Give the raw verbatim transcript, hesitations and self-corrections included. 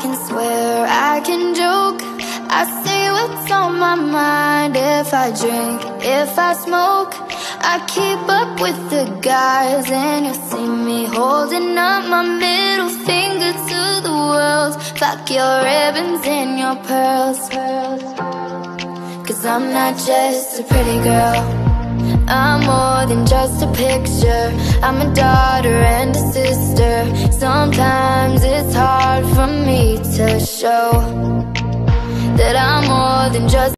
can swear, I can joke, I say what's on my mind. If I drink, if I smoke, I keep up with the guys. And you'll see me holding up my middle finger to the world. Fuck your ribbons and your pearls, pearls. Cause I'm not just a pretty girl, I'm more than just a picture. I'm a daughter and a sister. Sometimes it's hard for me to show that I'm more than just